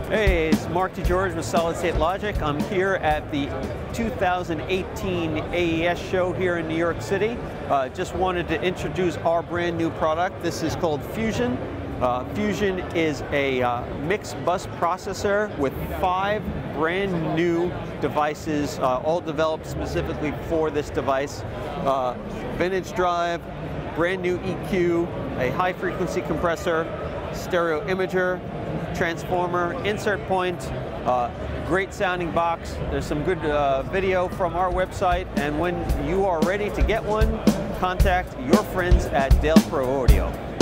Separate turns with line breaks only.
Hey, it's Mark DeGeorge with Solid State Logic. I'm here at the 2018 AES show here in New York City. Just wanted to introduce our brand new product. This is called Fusion. Fusion is a mixed bus processor with 5 brand new devices, all developed specifically for this device. Vintage drive, brand new EQ, a high frequency compressor, stereo imager, transformer, insert point, great sounding box. There's some good video from our website, and when you are ready to get one, contact your friends at Dale Pro Audio.